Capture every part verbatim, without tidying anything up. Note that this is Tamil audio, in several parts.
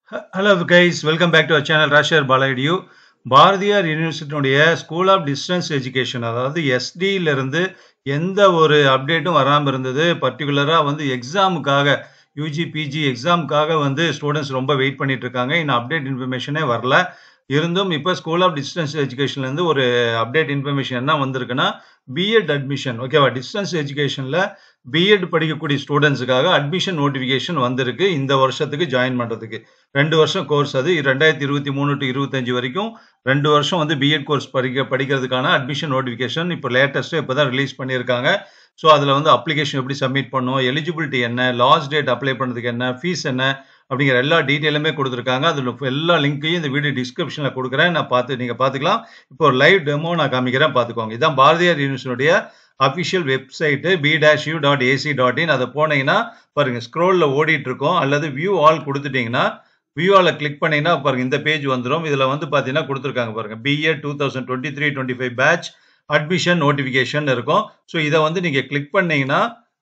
Hello guys, welcome back to our channel rajasekarbalaedu. Bharathiar University School of Distance Education, அதாவது S D ல இருந்து எந்த ஒரு அப்டேட்டும் வராம இருந்தது. பர்టిక్యులரா வந்து எக்ஸாமுக்காக U G P G எக்ஸாமுக்காக வந்து ஸ்டூடண்ட்ஸ் ரொம்ப வெயிட் பண்ணிட்டு இருக்காங்க. இன்னும் அப்டேட் இன்ஃபர்மேஷனே வரல. இருந்தும் இப்போ ஸ்கூல் ஆஃப் டிஸ்டன்ஸ் எஜுகேஷன்ல இருந்து ஒரு அப்டேட் இன்ஃபர்மேஷன் என்ன வந்திருக்குன்னா, B.Ed அட்மிஷன் ஓகேவா, டிஸ்டன்ஸ் எஜுகேஷன்ல B.Ed படிக்கக்கூடிய ஸ்டூடெண்ட்ஸுக்காக அட்மிஷன் நோட்டிஃபிகேஷன் வந்திருக்கு. இந்த வருஷத்துக்கு ஜாயின் பண்றதுக்கு ரெண்டு வருஷம் கோர்ஸ், அது ரெண்டாயிரத்தி இருபத்தி மூணு டு இருபத்தஞ்சு வரைக்கும் ரெண்டு வருஷம் வந்து B.Ed கோர்ஸ் படிக்க படிக்கிறதுக்கான அட்மிஷன் நோட்டிஃபிகேஷன் இப்போ லேட்டஸ்ட்டாக இப்போ தான் ரிலீஸ் பண்ணியிருக்காங்க. ஸோ அதில் வந்து அப்ளிகேஷன் எப்படி சப்மிட் பண்ணணும், எலிஜிபிலிட்டி என்ன, லாஸ்ட் டேட் அப்ளை பண்ணுறதுக்கு என்ன, ஃபீஸ் என்ன அப்படிங்கிற எல்லா டீட்டெயிலுமே கொடுத்துருக்காங்க. அதில் எல்லா லிங்க்கையும் இந்த வீடியோ டிஸ்கிரிப்ஷனில் கொடுக்குறேன், நான் பார்த்து நீங்கள் பார்த்துக்கலாம். இப்போ ஒரு லைவ் டெமோ நான் காமிக்கிறேன், பார்த்துக்கோங்க. இதான் பாரதியார் யூனிவர்சிட்டியுடைய official website B dash U dot AC dot in. அதை போனீங்கன்னா பாருங்கள், ஸ்க்ரோலில் ஓடிட்டு இருக்கோம். அல்லது வியூ ஆல் கொடுத்துட்டிங்கன்னா வியூ ஆலை கிளிக் பண்ணிங்கன்னா பாருங்கள் இந்த பேஜ் வந்துடும். இதில் வந்து பார்த்தீங்கன்னா கொடுத்துருக்காங்க பாருங்கள், B.Ed two thousand twenty three twenty five batch admission notification இருக்கும். ஸோ இதை வந்து நீங்கள் கிளிக் பண்ணீங்கன்னா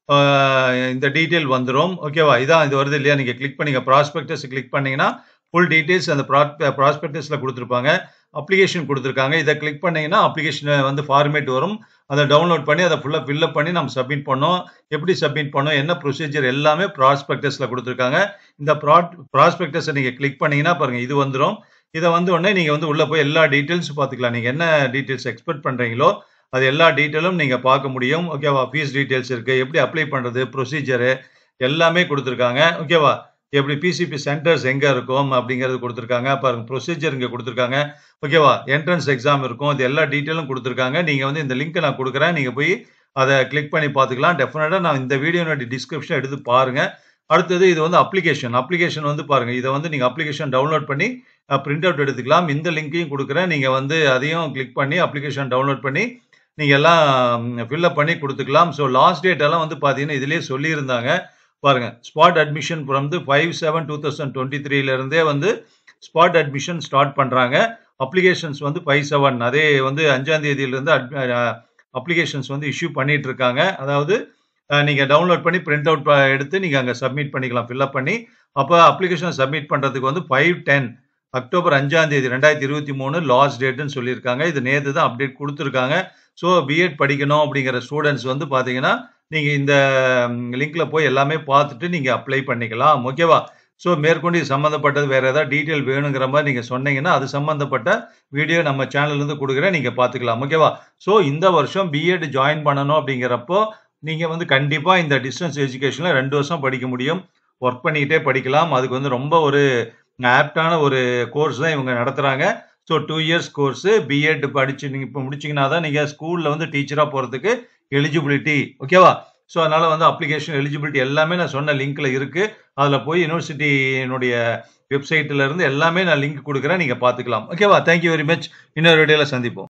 இந்த டீட்டெயில் வந்துடும். ஓகேவா, இதான் இது வருது இல்லையா, நீங்கள் கிளிக் பண்ணீங்க ப்ராஸ்பெக்டஸ் கிளிக் பண்ணீங்கன்னா ஃபுல் டீட்டெயில்ஸ் அந்த ப்ராஸ்பெக்டஸில் கொடுத்துருப்பாங்க. அப்ளிகேஷன் கொடுத்துருக்காங்க. இதை கிளிக் பண்ணீங்கன்னா அப்ளிகேஷன் வந்து ஃபார்மேட் வரும். அதை டவுன்லோட் பண்ணி அதை ஃபுல்லாக ஃபில்அப் பண்ணி நம்ம சப்மிட் பண்ணோம். எப்படி சப்மிட் பண்ணோம், என்ன ப்ரொசீஜர் எல்லாமே ப்ராஸ்பெக்டஸில் கொடுத்துருக்காங்க. இந்த ப்ரா ப்ராஸ்பெக்டஸை நீங்கள் கிளிக் பண்ணீங்கன்னா பாருங்கள் இது வந்துடும். இதை வந்து உடனே நீங்கள் வந்து உள்ளே போய் எல்லா டீட்டெயில்ஸும் பார்த்துக்கலாம். நீங்கள் என்ன டீட்டெயில்ஸ் எக்ஸ்பெக்ட் பண்ணுறீங்களோ அது எல்லா டீட்டெயிலும் நீங்கள் பார்க்க முடியும். ஓகேவா, ஃபீஸ் டீட்டெயில்ஸ் இருக்குது, எப்படி அப்ளை பண்ணுறது, ப்ரொசீஜரு எல்லாமே கொடுத்துருக்காங்க. ஓகேவா, எப்படி பிசிபி சென்டர்ஸ் எங்கே இருக்கும் அப்படிங்கிறது கொடுத்துருக்காங்க. பாருங்கள் ப்ரொசீஜர் இங்கே கொடுத்துருக்காங்க. ஓகேவா, என்ட்ரன்ஸ் எக்ஸாம் இருக்கும், இது எல்லா டீட்டெயிலும் கொடுத்துருக்காங்க. நீங்கள் வந்து இந்த லிங்க்கை நான் கொடுக்குறேன், நீங்கள் போய் அதை கிளிக் பண்ணி பார்த்துக்கலாம். டெஃபினட்டாக நான் இந்த வீடியோனுடைய டிஸ்கிரிப்ஷன் எடுத்து பாருங்கள். அடுத்தது இது வந்து அப்ளிகேஷன் அப்ளிகேஷன் வந்து பாருங்கள், இதை வந்து நீங்கள் அப்ளிகேஷன் டவுன்லோட் பண்ணி பிரிண்ட் அவுட் எடுத்துக்கலாம். இந்த லிங்க்கையும் கொடுக்குறேன், நீங்கள் வந்து அதையும் கிளிக் பண்ணி அப்ளிகேஷன் டவுன்லோட் பண்ணி நீங்கள் எல்லாம் ஃபில்அப் பண்ணி கொடுத்துக்கலாம். ஸோ லாஸ்ட் டேட் எல்லாம் வந்து பார்த்தீங்கன்னா இதிலேயே சொல்லியிருந்தாங்க பாருங்கள். ஸ்பாட் அட்மிஷன் வந்து five seven two thousand twenty த்ரீலேருந்தே வந்து ஸ்பாட் அட்மிஷன் ஸ்டார்ட் பண்ணுறாங்க. அப்ளிகேஷன்ஸ் வந்து ஃபைவ் செவன் அதே வந்து அஞ்சாம் தேதியிலேருந்து அப்ளிகேஷன்ஸ் வந்து இஷ்யூ பண்ணிட்டு இருக்காங்க. அதாவது நீங்கள் டவுன்லோட் பண்ணி பிரிண்ட் அவுட் எடுத்து நீங்கள் அங்கே சப்மிட் பண்ணிக்கலாம், ஃபில்அப் பண்ணி. அப்போ அப்ளிகேஷன் சப்மிட் பண்ணுறதுக்கு வந்து ஃபைவ் டென் அக்டோபர் அஞ்சாம் தேதி ரெண்டாயிரத்தி இருபத்தி மூணு லாஸ்ட் டேட்டுன்னு சொல்லியிருக்காங்க. இது நேற்று தான் அப்டேட் கொடுத்துருக்காங்க. ஸோ B.Ed படிக்கணும் அப்படிங்கிற ஸ்டூடெண்ட்ஸ் வந்து பார்த்தீங்கன்னா நீங்கள் இந்த லிங்க்ல போய் எல்லாமே பார்த்துட்டு நீங்கள் அப்ளை பண்ணிக்கலாம். ஓகேவா, ஸோ மேற்கொண்டு இது சம்மந்தப்பட்டது வேறு ஏதாவது டீட்டெயில் வேணுங்கிற மாதிரி நீங்கள் சொன்னீங்கன்னா அது சம்மந்தப்பட்ட வீடியோ நம்ம சேனல்லேருந்து கொடுக்குறேன், நீங்கள் பார்த்துக்கலாம். ஓகேவா, ஸோ இந்த வருஷம் B.Ed ஜாயின் பண்ணணும் அப்படிங்கிறப்போ நீங்கள் வந்து கண்டிப்பாக இந்த டிஸ்டன்ஸ் எஜுகேஷனில் ரெண்டு வருஷம் படிக்க முடியும், ஒர்க் பண்ணிக்கிட்டே படிக்கலாம். அதுக்கு வந்து ரொம்ப ஒரு ஆப்டான ஒரு கோர்ஸ் தான் இவங்க நடத்துகிறாங்க. So two years course B.Ed படிச்சு நீங்கள் இப்போ முடிச்சிங்கன்னா தான் நீங்கள் ஸ்கூலில் வந்து டீச்சராக போகிறதுக்கு எலிஜிபிலிட்டி. ஓகேவா, ஸோ அதனால் வந்து அப்ளிகேஷன் எலிஜிபிலிட்டி எல்லாமே நான் சொன்ன லிங்க்கில் இருக்குது. அதில் போய் யூனிவர்சிட்டியினுடைய வெப்சைட்டில் இருந்து எல்லாமே நான் லிங்க் கொடுக்குறேன், நீங்கள் பார்த்துக்கலாம். ஓகேவா, தேங்க்யூ வெரி மச். இன்னொரு வீடியோவில் சந்திப்போம்.